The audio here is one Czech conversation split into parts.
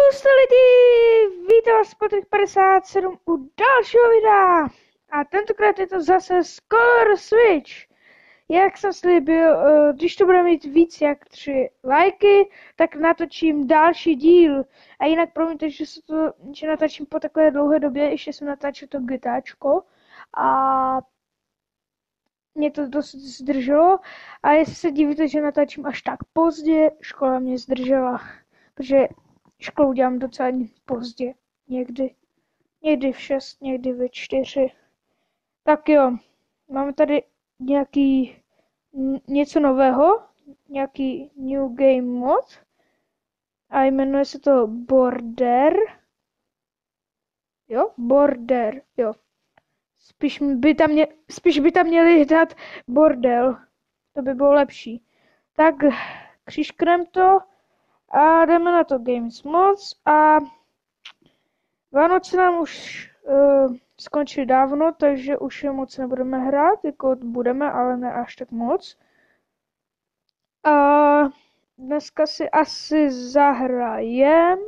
Čuste lidi, vítám vás Patrik 57 u dalšího videa. A tentokrát je to zase Color Switch. Jak jsem slíbil, když to bude mít víc jak 3 lajky, tak natočím další díl. A jinak promiňte, že natáčím po takové dlouhé době, ještě jsem natáčel to GTAčko. A mě to dost zdrželo. A jestli se divíte, že natáčím až tak pozdě, škola mě zdržela. Protože školu dělám docela pozdě. Někdy v 6, někdy ve 4. Tak jo, máme tady něco nového, nějaký new game mod a jmenuje se to Border. Jo, Border, jo. Spíš by tam měli dát bordel, to by bylo lepší. Tak křížknem to a jdeme na to Games Mods a Vánoce nám už skončily dávno, takže už je moc nebudeme hrát, jako budeme, ale ne až tak moc. A dneska si asi zahrajeme.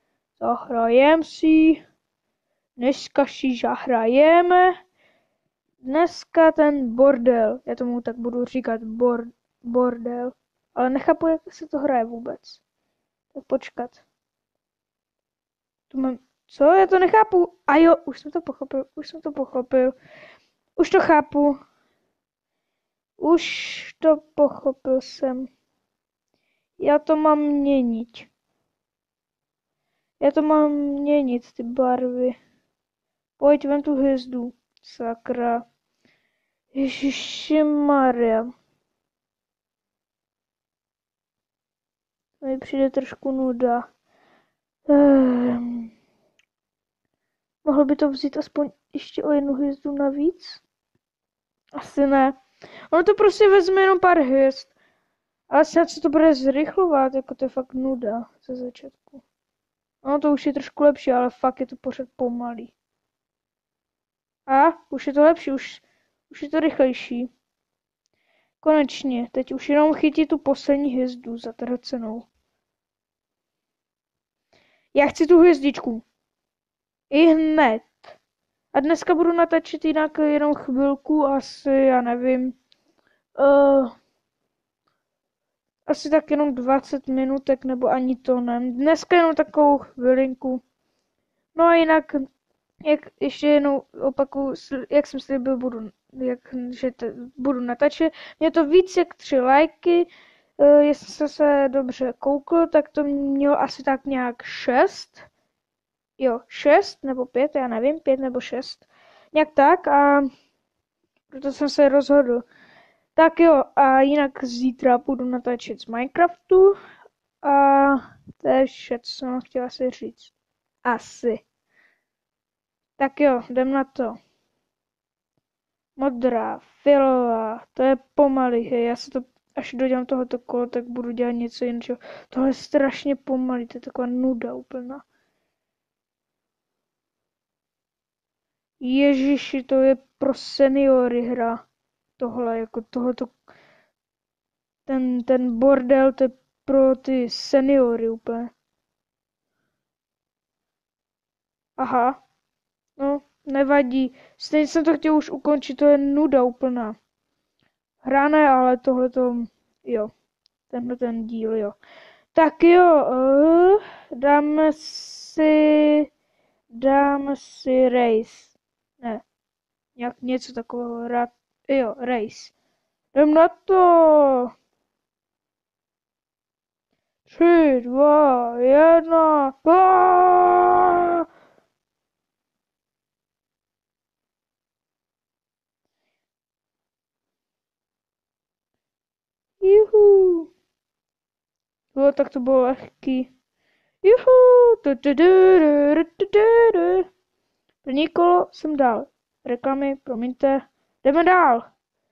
Dneska ten bordel, já tomu tak budu říkat bordel, ale nechápu, jak se to hraje vůbec. Tak počkat. Tu mám... Co? Já to nechápu. A jo, už jsem to pochopil. Už to chápu. Už to pochopil jsem. Já to mám měnit, ty barvy. Pojď, vem tu hvězdu. Sakra. Ježišimarja. To mi přijde trošku nuda. Mohl by to vzít aspoň ještě o jednu hvězdu navíc? Asi ne. Ono to prostě vezme jenom pár hvězd. Ale snad se to bude zrychlovat, jako to je fakt nuda ze začátku. Ono to už je trošku lepší, ale fakt je to pořád pomalý. A už je to lepší, už je to rychlejší. Konečně, teď už jenom chytí tu poslední hvězdu zatracenou. Já chci tu hvězdičku. I hned. A dneska budu natáčet jinak jenom chvilku, asi, já nevím. Asi tak jenom 20 minutek, nebo ani to ne. Dneska jenom takovou chvilinku. No a jinak, ještě jednou opakuju, jak jsem slíbil, budu natáčet. Mě to víc jak 3 lajky. Jestli jsem se dobře koukl, tak to mělo asi tak nějak 6. Jo, 6 nebo 5, já nevím, 5 nebo 6. Nějak tak a proto jsem se rozhodl. Tak jo, a jinak zítra budu natáčet z Minecraftu a to je vše, co jsem chtěla si říct. Asi. Tak jo, jdem na to. Modrá, fialová, to je pomalý, hej, já se to, až dodělám tohoto kolo, tak budu dělat něco jiného. Tohle je strašně pomalý, to je taková nuda úplná. Ježiši, to je pro seniory hra. Tohle, jako tohoto, ten bordel, to je pro ty seniory úplně. Aha, no, nevadí. Stejně jsem to chtěl už ukončit, to je nuda úplná. Hra ne, ale tohleto, jo. Tenhle ten díl, jo. Tak jo, dáme si race. Ne, něco takového, jo, race. Jdem na to. 3, 2, 1. Juhu. Jo, tak to bylo lehký. Juhu. První kolo jsem dal. Reklamy, promiňte. Jdeme dál.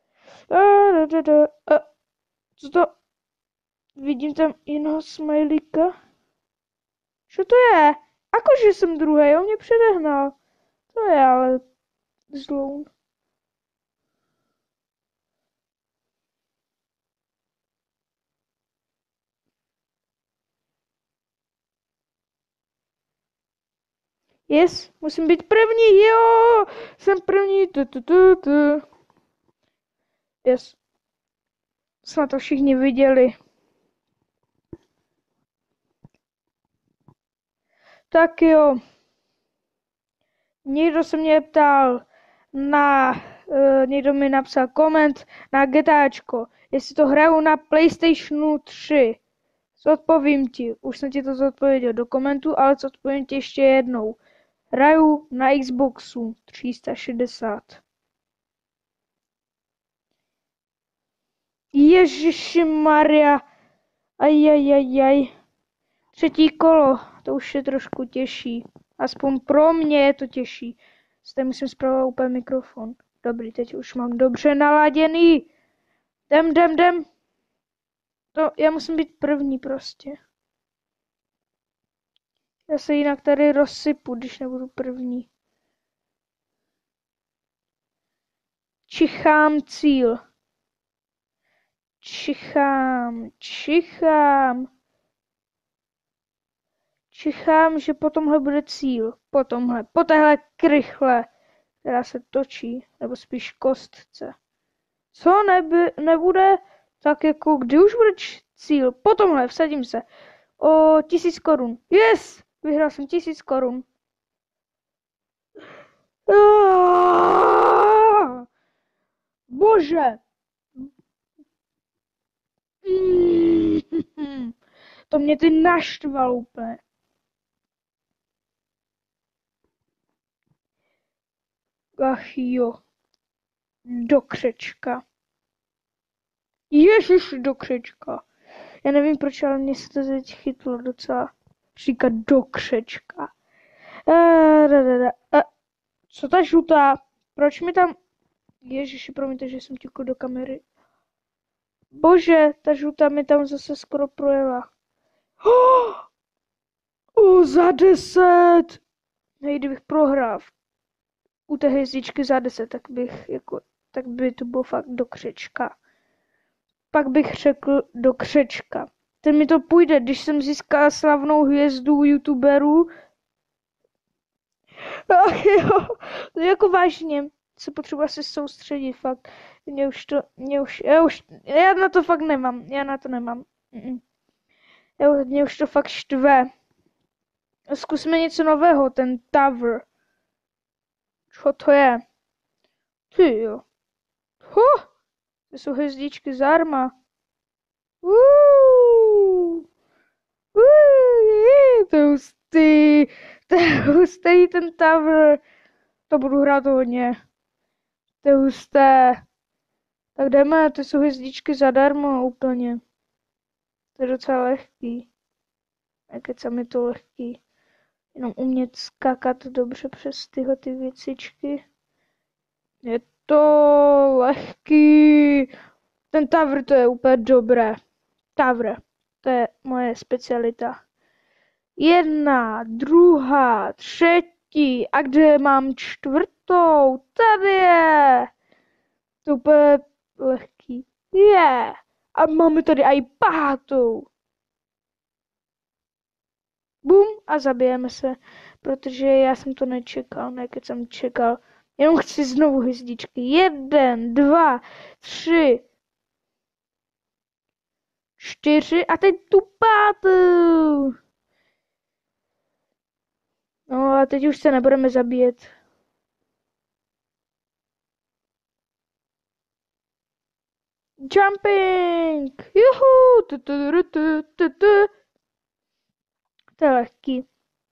Co to? Vidím tam jiného smajlíka. Co to je? Akože jsem druhý, on mě předehnal. To je ale zloun. Yes, musím být první, jo, jsem první, Yes. Snad to všichni viděli. Tak jo. Někdo se mě ptal někdo mi napsal koment na GTAčko, jestli to hraju na PlayStationu 3. Zodpovím ti, už jsem ti to zodpověděl do komentu, ale zodpovím ti ještě jednou. Hraju na Xboxu 360. Ježišimarja. Ajajajaj. Třetí kolo, to už je trošku těžší. Aspoň pro mě je to těžší. Zde musím zpravovat úplně mikrofon. Dobrý, teď už mám dobře naladěný. Jdem. Já musím být první prostě. Já se jinak tady rozsypu, když nebudu první. Čichám cíl. Čichám. Čichám, že po tomhle bude cíl. Po téhle krychle, která se točí, nebo spíš kostce. Co nebude, tak jako kdy už bude cíl? Po tomhle, vsadím se. O 1000 korun. Yes! Vyhrál jsem 1000 korun. Bože! To mě ty naštval úplně. Ach jo. Do křečka. Ježiš, do křečka. Já nevím proč, ale mě se to teď chytlo docela. Říkat do křečka. Co ta žlutá? Proč mi tam... Ježiši, promiňte, že jsem těkl do kamery. Bože, ta žlutá mi tam zase skoro projela. Za 10! Hej, kdybych prohrál u té hvězdičky za 10, tak by to bylo fakt do křečka. Pak bych řekl do křečka. Ten mi to půjde, když jsem získal slavnou hvězdu youtuberů. Ach jo, to jako vážně se potřeba se soustředit, fakt. Já na to fakt nemám, Mě už to fakt štve. Zkusme něco nového, ten Tower. Co to je? Ty jo. To jsou hvězdičky zdarma. To je hustý ten Tower. To budu hrát hodně. To je husté. Tak jdeme, to jsou hvězdičky zadarmo úplně. To je docela lehký. Nekecám, je to lehký. Jenom umět skákat dobře přes tyhle ty věcičky. Je to lehký. Ten Tower, to je úplně dobré. Tower, to je moje specialita. 1, 2, 3. A kde mám 4? Tady je. To úplně lehký. Je. A máme tady i 5. Bum a zabijeme se, protože já jsem to nečekal, keď jsem čekal. Jenom chci znovu hvězdičky. 1, 2, 3, 4 a teď tu 5. No a teď už se nebudeme zabíjet. Jumping! Juhu! To je lehký.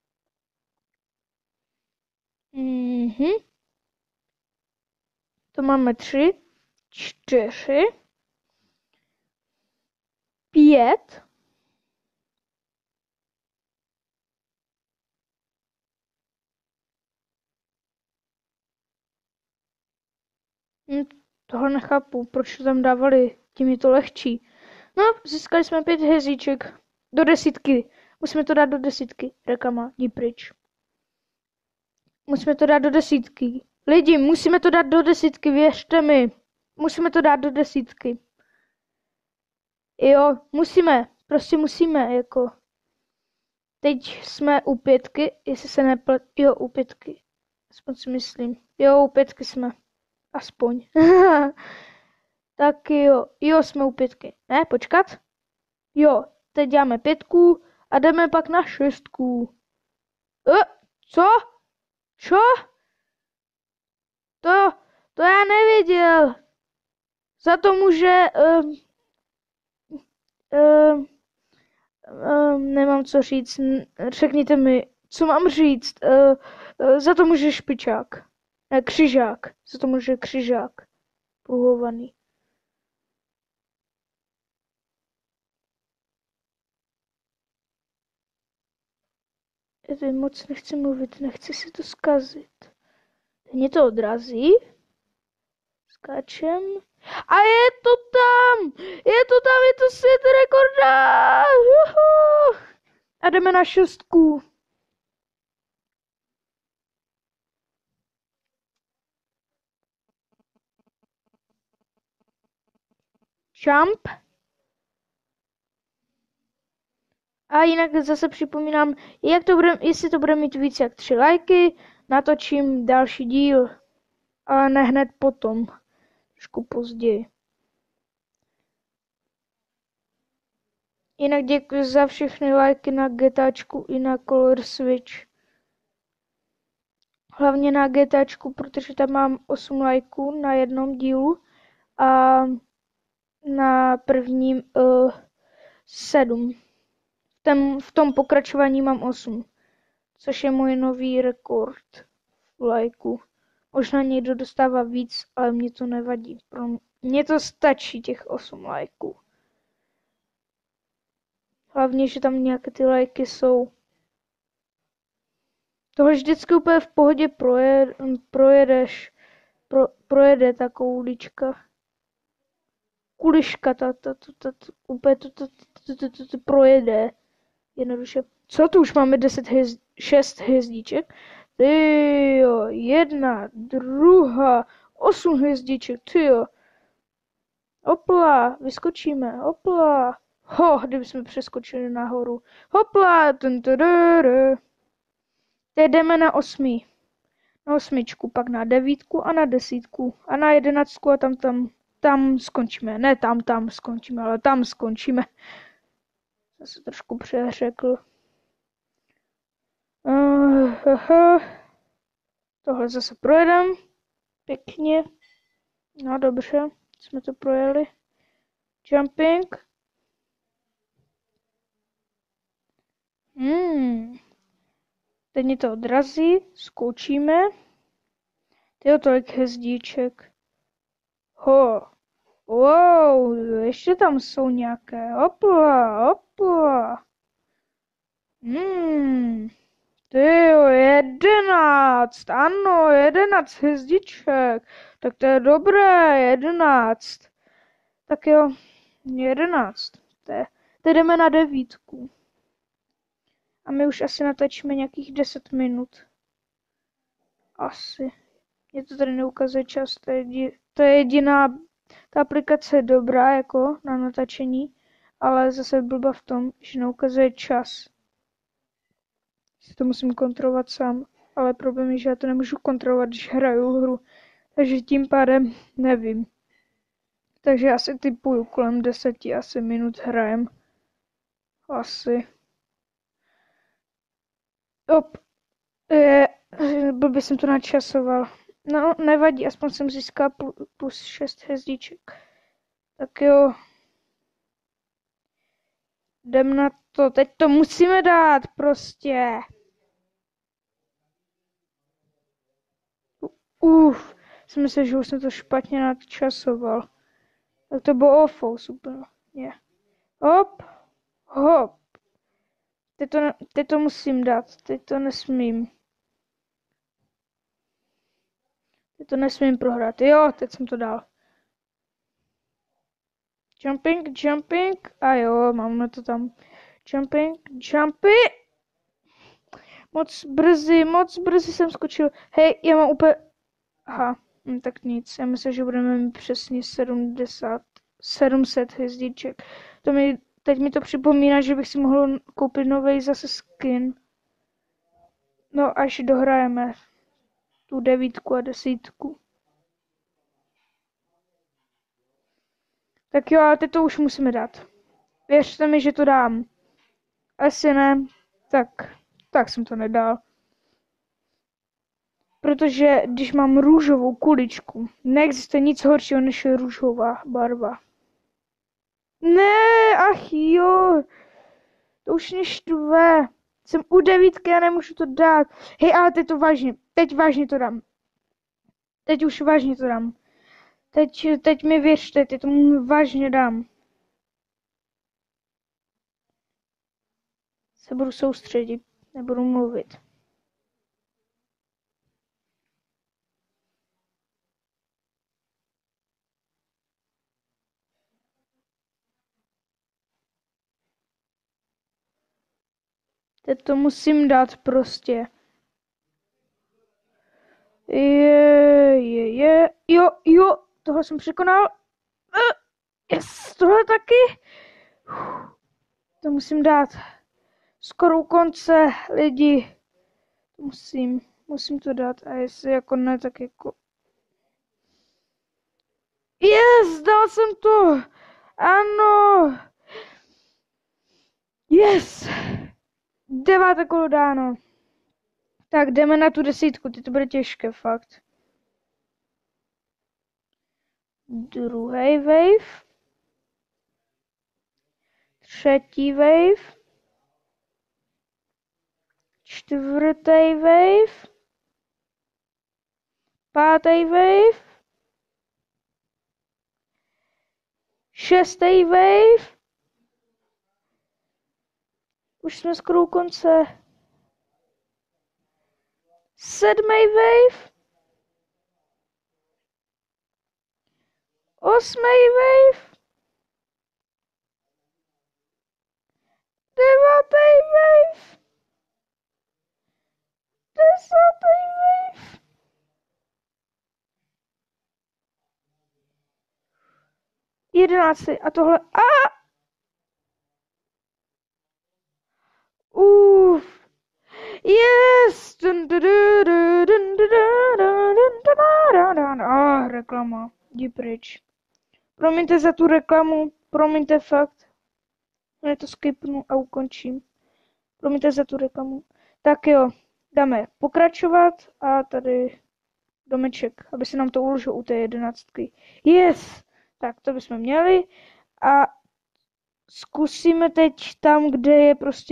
To máme 3, 4, 5. Tohle nechápu, proč to tam dávali, tím je to lehčí. No, získali jsme 5 hvězdiček. Do 10. Musíme to dát do 10. Rekama, jdi pryč. Musíme to dát do 10. Lidi, musíme to dát do 10, věřte mi. Musíme to dát do 10. Jo, musíme, prostě musíme, jako. Teď jsme u 5, jestli se neplet. Jo, u 5. Aspoň si myslím. Jo, u 5 jsme. Aspoň. Tak jo. Jo, jsme u 5. Ne, počkat. Jo, teď děláme 5 a jdeme pak na 6. Co? Čo? To já nevěděl. Za to může... nemám co říct. Řekněte mi, co mám říct. Za to může špičák. Ne, křižák. Za to může křižák. Pruhovaný. Já moc nechci mluvit, nechci si to zkazit. Mě to odrazí. Skáčem. A je to tam! Je to svět rekorda! Juhu! A jdeme na 6. Jump. A jinak zase připomínám, jestli to bude mít víc jak 3 lajky, natočím další díl, ale ne hned potom, trošku později. Jinak děkuji za všechny lajky na GTAčku i na Color Switch. Hlavně na GTAčku, protože tam mám 8 lajků na jednom dílu a na prvním 7. V tom pokračování mám 8, což je můj nový rekord lajků. Možná někdo dostává víc, ale mě to nevadí. Pro mě to stačí těch 8 lajků. Hlavně, že tam nějaké ty lajky jsou. Tohle vždycky úplně v pohodě projede ta koulička. Kuliška, úplně to projede. Jednoduše. Co, tu už máme 6 hvězdíček? Tyjo, 1, 2, 8 hvězdíček, tyjo. Hopla, vyskočíme, hopla. Kdyby jsme přeskočili nahoru. Hopla, teď jdeme na 8. Na 8, pak na 9 a na 10 a na 11 a tam skončíme. Ne tam skončíme, ale tam skončíme. Zase trošku přeřekl. Tohle zase projedem. Pěkně. No dobře, jsme to projeli. Jumping. Teď mě to odrazí, zkoučíme. Tyjo, tolik hvězdíček. Wow, ještě tam jsou nějaké. Hopla. Tyjo, 11. Ano, 11 hvězdiček. Tak to je dobré, 11. Tak jo, 11. Teď jdeme na 9. A my už asi natočíme nějakých 10 minut. Asi. Mě to tady neukazuje čas, to je jediná, ta aplikace je dobrá jako na natáčení, ale zase blba v tom, že neukazuje čas. Si to musím kontrolovat sám, ale problém je, že já to nemůžu kontrolovat, když hraju hru, takže tím pádem nevím. Takže asi typuju kolem 10 asi minut hrajem. Asi. Blbě jsem to načasoval. No, nevadí, aspoň jsem získal plus 6 hvězdíček. Tak jo. Jdem na to. Teď to musíme dát prostě. Jsem myslel, že už jsem to špatně nadčasoval. Tak to bylo awful, super. Yeah. Hop. Teď to musím dát. Teď to nesmím. Teď to nesmím prohrát. Jo, teď jsem to dal. Jumping. A jo, máme to tam. Jumpy. Moc brzy jsem skočil. Hej, já mám úplně... Aha, tak nic. Já myslím, že budeme mít přesně 700 hvězdíček. teď mi to připomíná, že bych si mohl koupit nový zase skin. No, až dohrajeme tu 9 a 10. Tak jo, ale teď to už musíme dát. Věřte mi, že to dám. Asi ne, tak jsem to nedal. Protože když mám růžovou kuličku, neexistuje nic horšího než růžová barva. Ne, ach jo, to už mě štve. Jsem u 9 a nemůžu to dát. Hej, ale teď vážně to dám. Teď už vážně to dám. Teď mi věřte, teď to vážně dám. Se budu soustředit, nebudu mluvit. Teď to musím dát prostě. Jo, tohle jsem překonal. Yes, tohle taky. To musím dát. Skoro u konce, lidi. Musím to dát. A jestli jako ne, tak jako... Yes, dal jsem to. Ano. Yes. 9. kolo dáno. Tak jdeme na tu 10. Teď to bude těžké, fakt. Druhý wave. Třetí wave. Čtvrtý wave. Pátý wave. Šestý wave. Už jsme skoro u konce. 7. wave. 8. wave. 9. wave. 10. wave. 11. A tohle... Yes! Reklama. Jdi pryč. Promiňte za tu reklamu. Promiňte fakt. Já to skipnu a ukončím. Promiňte za tu reklamu. Tak jo, dáme pokračovat a tady domeček, aby se nám to uložilo u té 11. Yes! Tak to bychom měli. A zkusíme teď tam, kde je prostě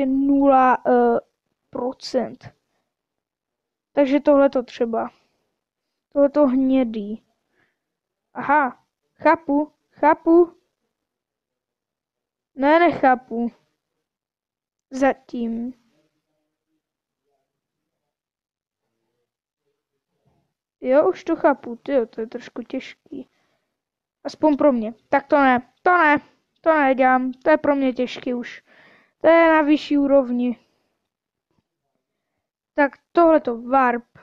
0%. Takže tohleto třeba. Tohleto hnědý. Aha, chápu. Ne, nechápu. Zatím. Jo, už to chápu, tyjo, to je trošku těžký. Aspoň pro mě. Tak to nedělám, to je pro mě těžký už. To je na vyšší úrovni. Tak tohleto warp.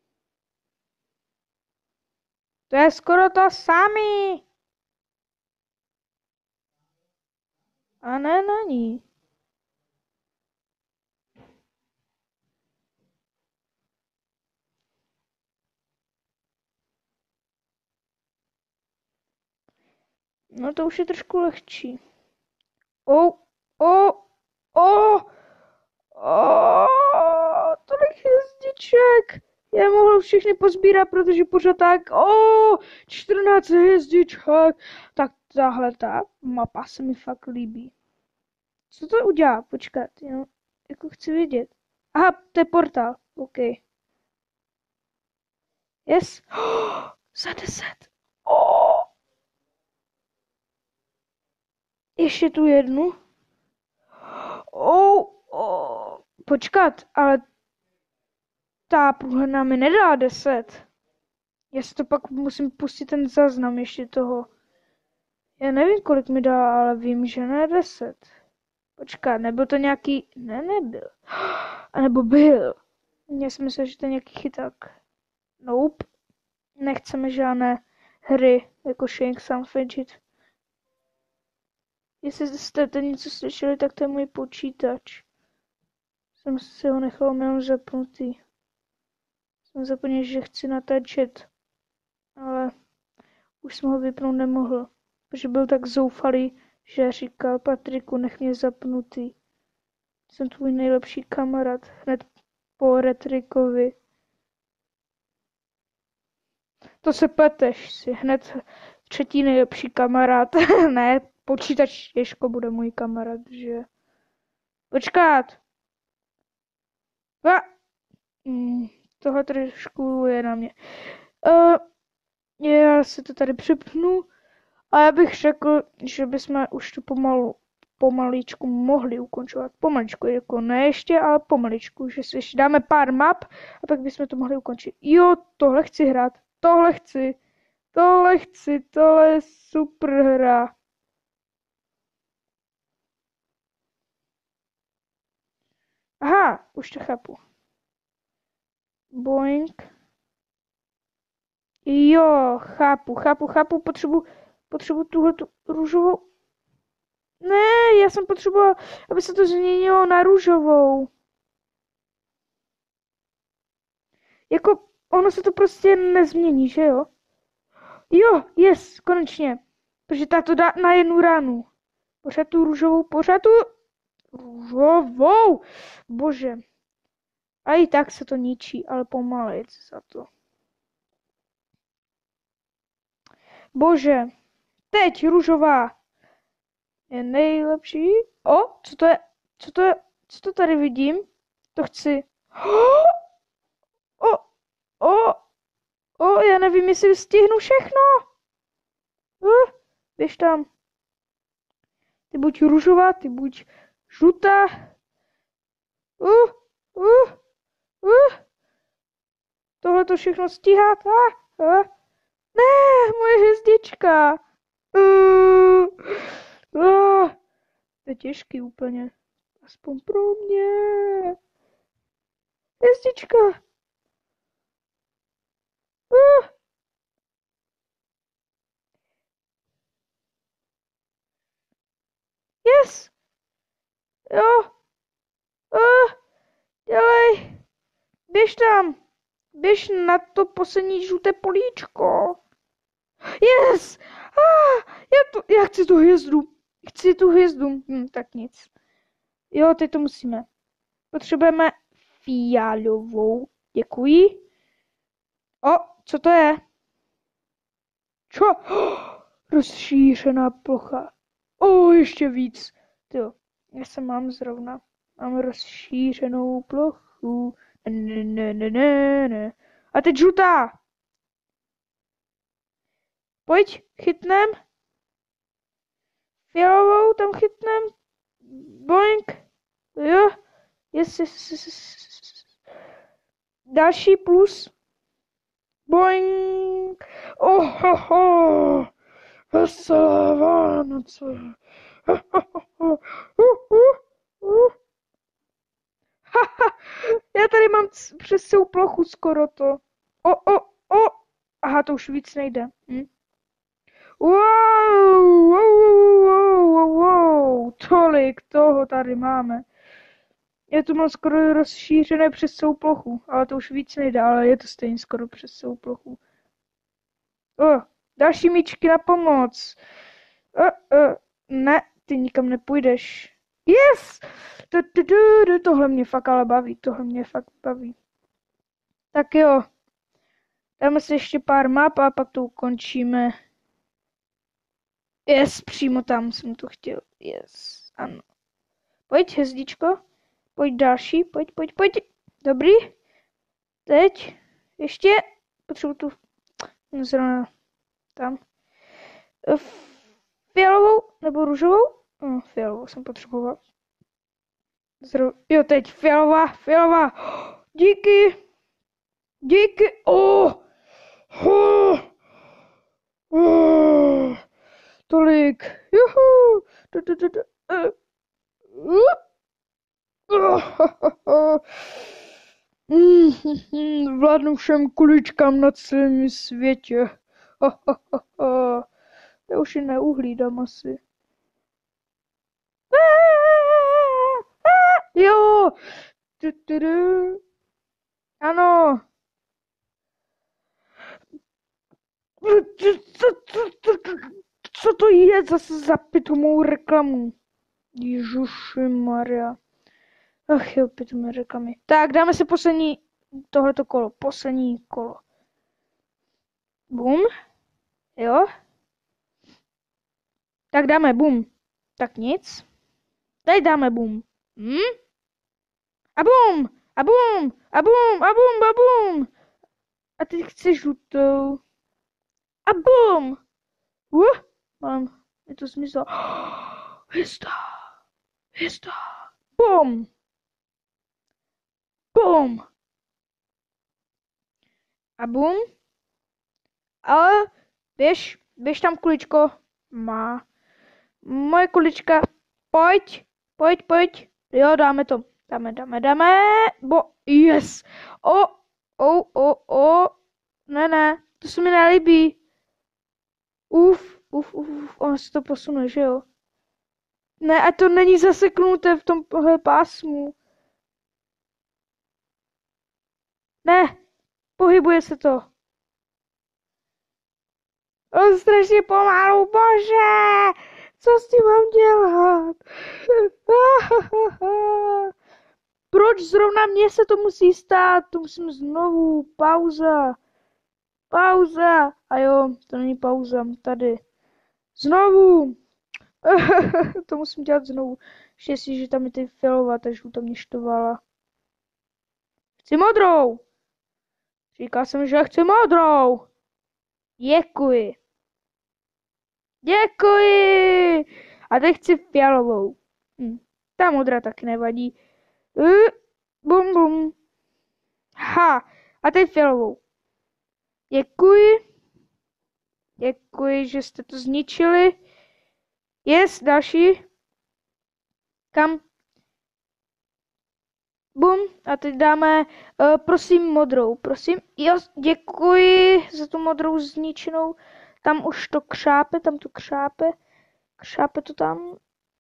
To je skoro to samý. A ne, není. No to už je trošku lehčí. Tolik hvězdiček. Já mohl všechny pozbírat, protože pořád tak, 14 hvězdiček. Tak tahle ta mapa se mi fakt líbí. Co to udělá? Počkat, jo, jako chci vědět. Aha, to je portál, OK. Yes. Za 10. Ještě tu jednu. Počkat, ale ta průhledná mi nedá 10. Já si to pak musím pustit ten záznam ještě toho. Já nevím, kolik mi dá, ale vím, že ne 10. Počkat, nebyl to nějaký... Ne, nebyl. A nebo byl. Já si myslím, že to je nějaký chyták. Nope. Nechceme žádné hry, jako Shake Some Fidget. Jestli jste něco slyšeli, tak to je můj počítač. Jsem si ho nechal jenom zapnutý. Jsem zapomněl, že chci natáčet, ale už jsem ho vypnout nemohl, protože byl tak zoufalý, že říkal: Patriku, nech mě zapnutý. Jsem tvůj nejlepší kamarád, hned po Retrikovi. To se pleteš, si hned třetí nejlepší kamarád. Ne, počítač těžko bude můj kamarád, že? Počkat! Tohle trošku je na mě. Já si to tady přepnu a já bych řekl, že bychom už tu pomaličku mohli ukončovat. Pomaličku, jako ne ještě, ale pomaličku, že si ještě dáme pár map a pak bychom to mohli ukončit. Jo, tohle chci hrát, tohle je super hra. Aha, už to chápu. Boing. Jo, chápu, potřebuji tuhletu růžovou. Ne, já jsem potřeboval, aby se to změnilo na růžovou. Jako, ono se to prostě nezmění, že jo? Jo, yes, konečně. Protože ta to dá na jednu ránu. Pořád tu růžovou. Bože. A i tak se to ničí, ale pomalejc za to. Bože. Teď růžová je nejlepší. O, co to je? Co to tady vidím? To chci. Já nevím, jestli stihnu všechno. Běž tam. Ty buď růžová, ty buď žlutá. Tohle to všechno stíhat. Ne, moje hvězdička. To je těžký úplně. Aspoň pro mě. Hvězdička. Yes. Jo. Dělej. Běž tam. Běž na to poslední žluté políčko. Yes. Já chci tu hvězdu. Tak nic. Jo, teď to musíme. Potřebujeme fialovou. Děkuji. Co to je? Čo? Rozšířená plocha. Ještě víc. Jo, já se mám zrovna. Mám rozšířenou plochu. Ne. A teď žlutá. Pojď, chytnem. Fialovou tam chytnem. Boink. Jo. Yes. Další plus. Boing. Veselé Vánoce. Já tady mám přes celou plochu skoro to. Aha, to už víc nejde. Wow, tolik toho tady máme. Já to mám skoro rozšířené přes celou plochu, ale to už víc nejde, ale je to stejně skoro přes celou plochu. Další míčky na pomoc. Ne, ty nikam nepůjdeš. Yes! Tohle mě fakt ale baví. Tak jo. Dáme si ještě pár map a pak to ukončíme. Yes, přímo tam jsem to chtěl. Yes, ano. Pojď, hezdičko. Pojď další, pojď. Dobrý. Teď ještě potřebuji tu zrovna tam. Fialovou nebo růžovou? Fialovou jsem potřeboval. Jo, teď fialová. Díky. Tolik. Juhu. Vládnu všem kuličkám na celém světě. Já už ji neuhlídám asi. Ano. Co to je zase za pitomou reklamu? Ježišimaria. Ach jo, pitomé reklamy. Tak, dáme si poslední tohleto kolo. Poslední kolo. Bum. Jo. Tak dáme bum. Tak nic. Tady dáme bum. A bum. A bum. A bum. A bum. A bum. A teď chci žlutou. A bum. Mám. Je to zmizelo. Hvězda. Hvězda. Bum. Bum. A bum. Ale běž tam, kuličko. Moje kulička. Pojď. Jo, dáme to. Dáme. Yes. Ne, to se mi nelíbí. Uf, ono se to posune, že jo? Ne, a to není zaseknuté v tomhle pásmu. Ne, pohybuje se to. Strašně pomalu, bože! Co s tím mám dělat? Proč zrovna mně se to musí stát? To musím znovu. Pauza. A jo, to není pauza, tady. Znovu. To musím dělat znovu. Štěstí, že tam je ty fialová, takže tam mě štvala. Chci modrou. Říkal jsem, že chci modrou. Děkuji. A teď chci fialovou. Ta modrá taky nevadí. Bum. Ha. A teď fialovou. Děkuji, že jste to zničili. Yes, další. Kam? Bum. A teď dáme, prosím, modrou. Prosím. Jo, děkuji za tu modrou zničenou. Tam už to křápe, Křápe to tam.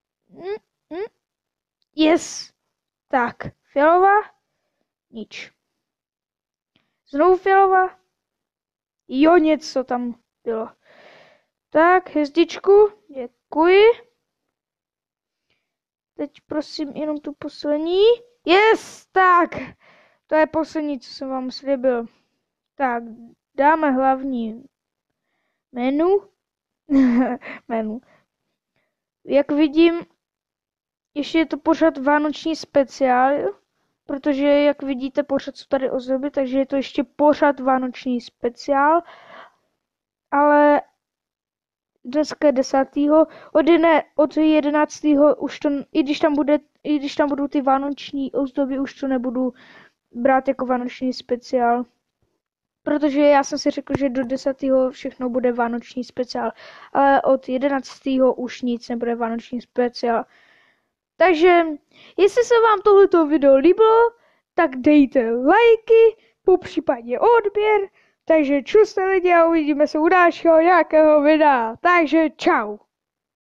Yes. Tak, fialová. Nič. Znovu fialová. Jo, něco tam bylo. Tak, hvězdičku. Děkuji. Teď prosím jenom tu poslední. Yes, tak. To je poslední, co jsem vám slíbil. Tak, dáme hlavní menu. Jak vidím, ještě je to pořád vánoční speciál, protože jak vidíte, pořád jsou tady ozdoby, takže je to ještě pořád vánoční speciál. Ale dneska je 10. Od 11. už to, i když tam budou ty vánoční ozdoby, už to nebudu brát jako vánoční speciál. Protože já jsem si řekl, že do 10. všechno bude vánoční speciál, ale od 11. už nic nebude vánoční speciál. Takže, jestli se vám tohleto video líbilo, tak dejte lajky, popřípadě odběr. Takže čuste lidi a uvidíme se u dalšího nějakého videa. Takže čau.